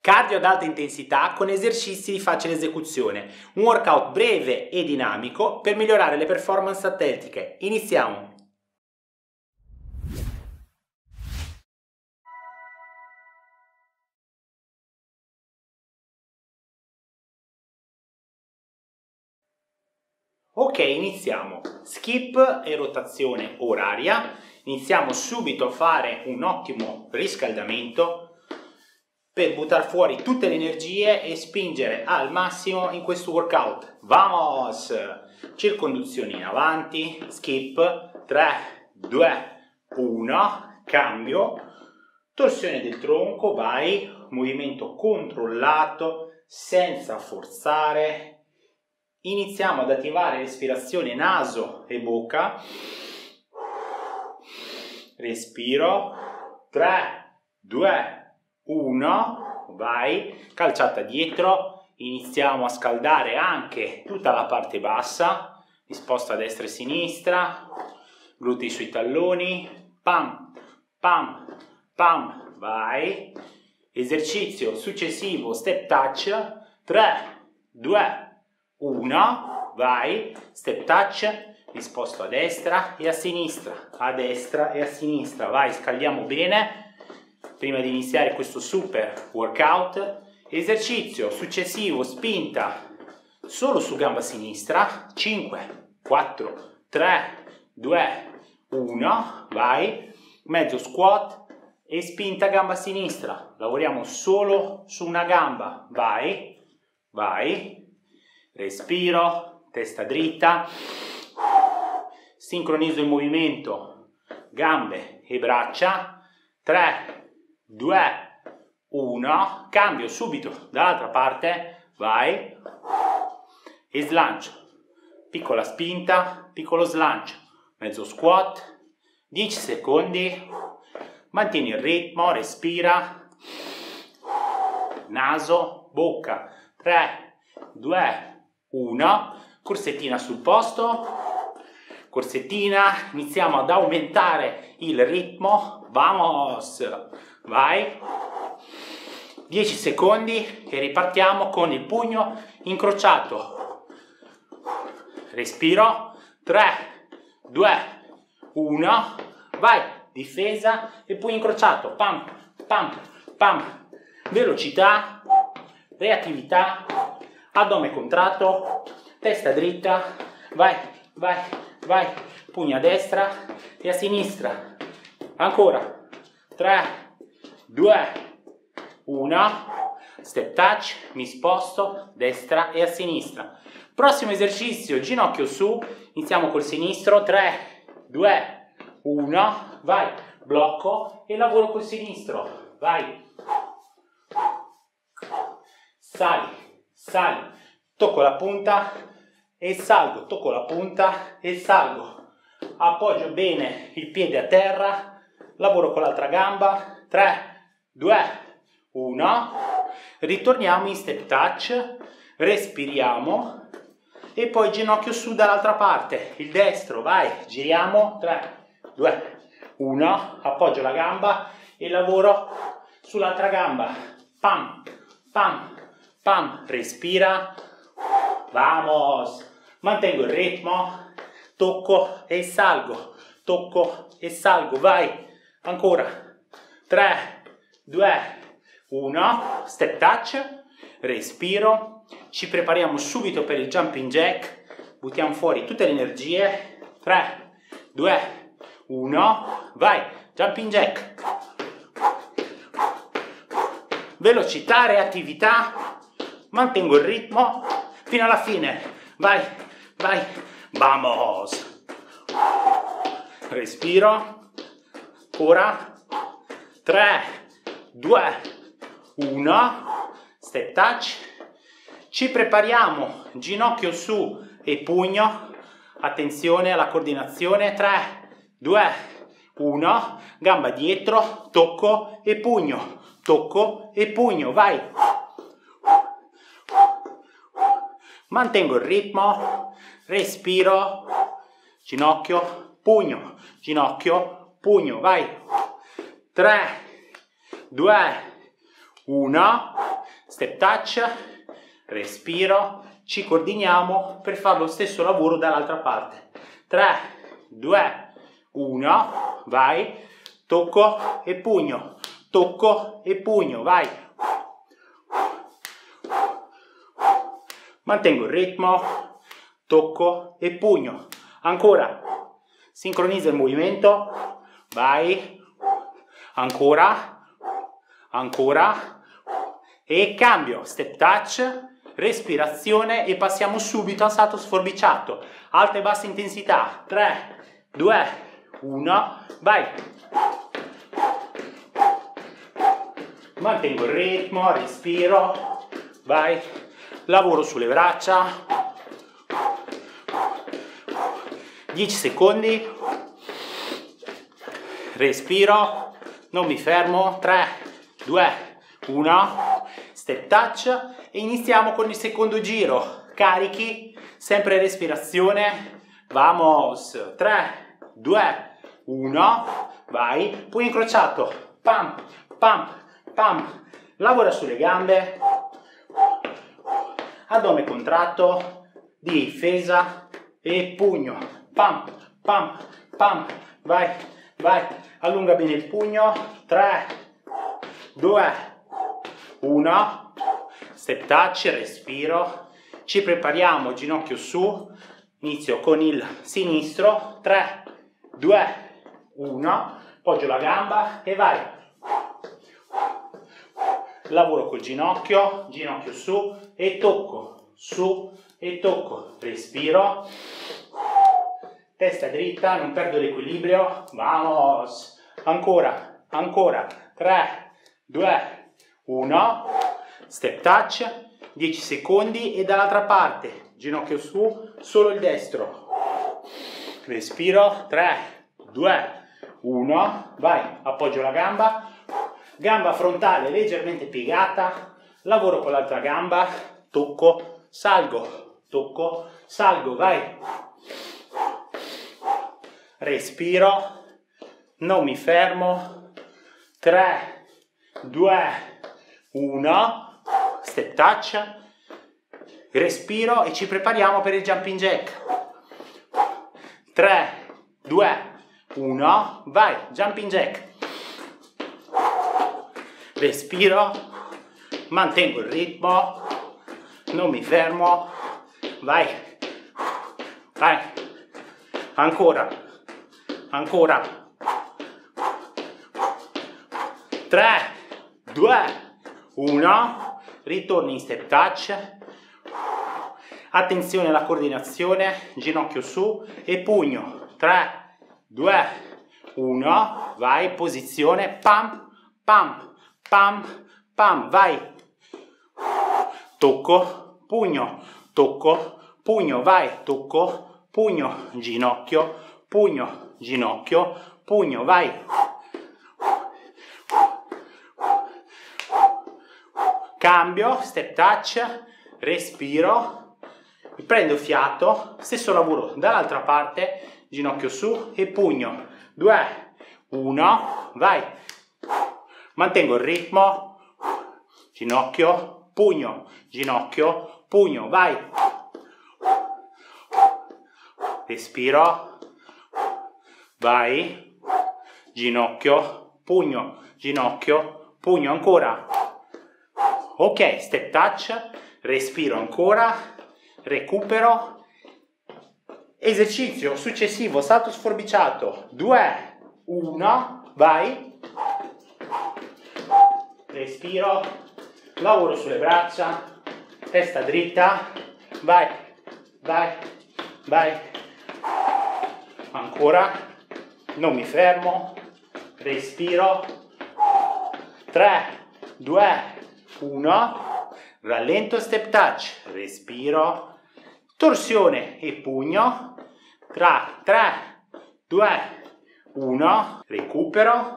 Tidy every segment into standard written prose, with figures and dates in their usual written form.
Cardio ad alta intensità con esercizi di facile esecuzione. Un workout breve e dinamico per migliorare le performance atletiche. Iniziamo! Ok, iniziamo. Skip e rotazione oraria. Iniziamo subito a fare un ottimo riscaldamento per buttare fuori tutte le energie e spingere al massimo in questo workout. Vamos! Circonduzione in avanti, skip, 3, 2, 1, cambio, torsione del tronco, vai, movimento controllato, senza forzare. Iniziamo ad attivare respirazione naso e bocca. Respiro, 3, 2, 1, vai, calciata dietro. Iniziamo a scaldare anche tutta la parte bassa, disposta a destra e sinistra, glutei sui talloni, pam, pam, pam, vai. Esercizio successivo, step touch, 3, 2, 1, vai, step touch, disposto a destra e a sinistra, vai, scaldiamo bene prima di iniziare questo super workout. Esercizio successivo, spinta solo su gamba sinistra, 5, 4, 3, 2, 1, vai, mezzo squat e spinta gamba sinistra, lavoriamo solo su una gamba, vai, vai. Respiro, testa dritta, sincronizzo il movimento, gambe e braccia, 3, 2, 1, cambio subito dall'altra parte, vai, e slancio, piccola spinta, piccolo slancio, mezzo squat, 10 secondi, mantieni il ritmo, respira, naso, bocca, 3, 2, 1, corsettina sul posto, corsettina, iniziamo ad aumentare il ritmo, vamos, vai, 10 secondi e ripartiamo con il pugno incrociato, respiro, 3, 2, 1, vai, difesa e pugno incrociato, pam, pam, pam, velocità, reattività, addome contratto, testa dritta, vai, vai, vai, pugno a destra e a sinistra, ancora, 3, 2, 1, step touch, mi sposto, destra e a sinistra. Prossimo esercizio, ginocchio su, iniziamo col sinistro, 3, 2, 1, vai, blocco e lavoro col sinistro, vai, sali, sali, tocco la punta e salgo, tocco la punta e salgo, appoggio bene il piede a terra, lavoro con l'altra gamba, 3, 2, 1, ritorniamo in step touch, respiriamo e poi ginocchio su dall'altra parte, il destro, vai, giriamo, 3, 2, 1, appoggio la gamba e lavoro sull'altra gamba, pam, pam, pam, respira, vamos, mantengo il ritmo, tocco e salgo, vai, ancora, 3, 2, 1, step touch, respiro, ci prepariamo subito per il jumping jack, buttiamo fuori tutte le energie, 3, 2, 1, vai, jumping jack, velocità, reattività, mantengo il ritmo fino alla fine, vai, vai, vamos, respiro, ora, 3, 2, 1, step touch, ci prepariamo, ginocchio su e pugno, attenzione alla coordinazione, 3, 2, 1, gamba dietro, tocco e pugno, vai, mantengo il ritmo, respiro, ginocchio, pugno, vai, 3, 2, 1, step touch, respiro, ci coordiniamo per fare lo stesso lavoro dall'altra parte. 3, 2, 1, vai, tocco e pugno, vai. Mantengo il ritmo, tocco e pugno. Ancora, sincronizza il movimento, vai, ancora, e cambio, step touch, respirazione e passiamo subito al salto sforbiciato. Alta e bassa intensità, 3, 2, 1, vai. Mantengo il ritmo, respiro, vai, lavoro sulle braccia, 10 secondi, respiro, non mi fermo, 3, 2, 1, step touch e iniziamo con il secondo giro, carichi, sempre respirazione, vamos, 3, 2, 1, vai, poi incrociato, pam, pam, pam, lavora sulle gambe, addome contratto, difesa e pugno, pam, pam, pam, vai, vai, allunga bene il pugno, 3, 2, 1, step touch, respiro, ci prepariamo, ginocchio su, inizio con il sinistro, 3, 2, 1, poggio la gamba e vai. Lavoro col ginocchio, ginocchio su e tocco, respiro, testa dritta, non perdo l'equilibrio, vamos, ancora, 3, 2, 1, step touch, 10 secondi e dall'altra parte, ginocchio su, solo il destro, respiro, 3, 2, 1, vai, appoggio la gamba, gamba frontale leggermente piegata, lavoro con l'altra gamba, tocco, salgo, vai. Respiro, non mi fermo, 3, 2, 1, step touch, respiro e ci prepariamo per il jumping jack. 3, 2, 1, vai, jumping jack. Respiro, mantengo il ritmo, non mi fermo, vai, vai, ancora, 3, 2, 1, ritorni in step touch, attenzione alla coordinazione, ginocchio su e pugno, 3, 2, 1, vai, posizione, pam, pam, pam, pam, vai, tocco, pugno, vai, tocco, pugno, ginocchio, pugno, vai. Cambio, step touch, respiro, prendo fiato, stesso lavoro dall'altra parte, ginocchio su e pugno, 2, 1, vai. Mantengo il ritmo, ginocchio, pugno, vai. Respiro, vai, ginocchio, pugno, ancora. Ok, step touch, respiro ancora, recupero. Esercizio successivo, salto sforbiciato, 2, 1, vai. Respiro, lavoro sulle braccia, testa dritta, vai, vai, vai, ancora, non mi fermo, respiro, 3, 2, 1, rallento, step touch, respiro, torsione e pugno, 3, 2, 1, recupero,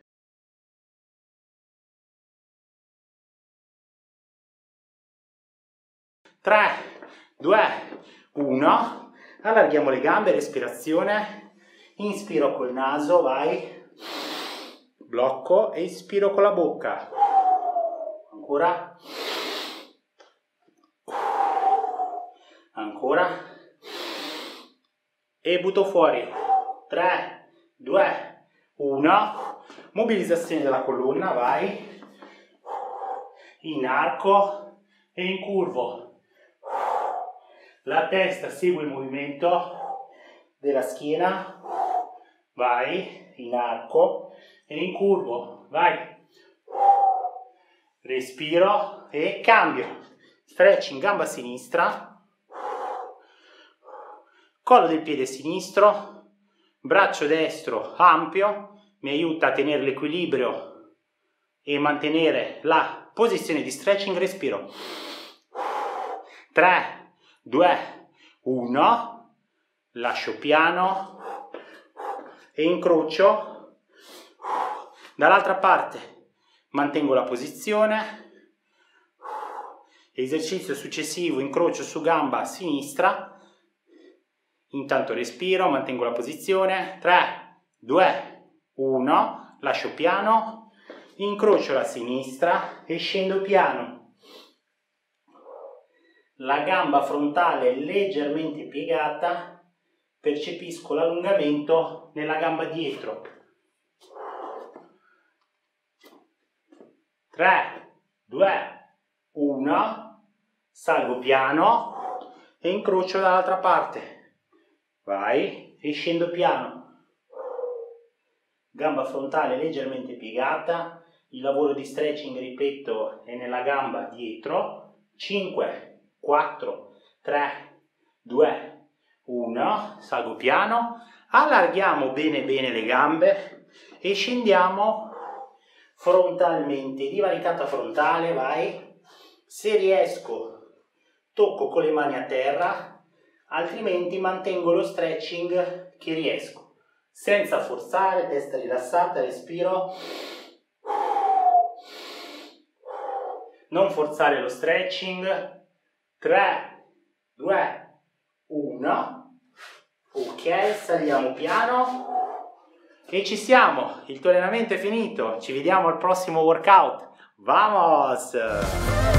3, 2, 1, allarghiamo le gambe, respirazione, inspiro col naso, vai, blocco e espiro con la bocca, ancora, ancora, e butto fuori, 3, 2, 1, mobilizzazione della colonna, vai, in arco e in curvo, la testa segue il movimento della schiena, vai, in arco e in curvo, vai, respiro e cambio, stretching gamba sinistra, collo del piede sinistro, braccio destro ampio, mi aiuta a tenere l'equilibrio e mantenere la posizione di stretching, respiro, 3, 2, 1, lascio piano e incrocio, dall'altra parte mantengo la posizione, esercizio successivo, incrocio su gamba sinistra, intanto respiro, mantengo la posizione, 3, 2, 1, lascio piano, incrocio la sinistra e scendo piano. La gamba frontale leggermente piegata, percepisco l'allungamento nella gamba dietro. 3, 2, 1, salgo piano e incrocio dall'altra parte. Vai e scendo piano, gamba frontale leggermente piegata, il lavoro di stretching, ripeto, è nella gamba dietro, 5, 4, 3, 2, 1, salgo piano, allarghiamo bene bene le gambe e scendiamo frontalmente, divaricata frontale, vai, se riesco tocco con le mani a terra, altrimenti mantengo lo stretching che riesco, senza forzare, testa rilassata, respiro, non forzare lo stretching, 3, 2, 1, ok, saliamo piano e ci siamo, il tuo allenamento è finito, ci vediamo al prossimo workout, vamos!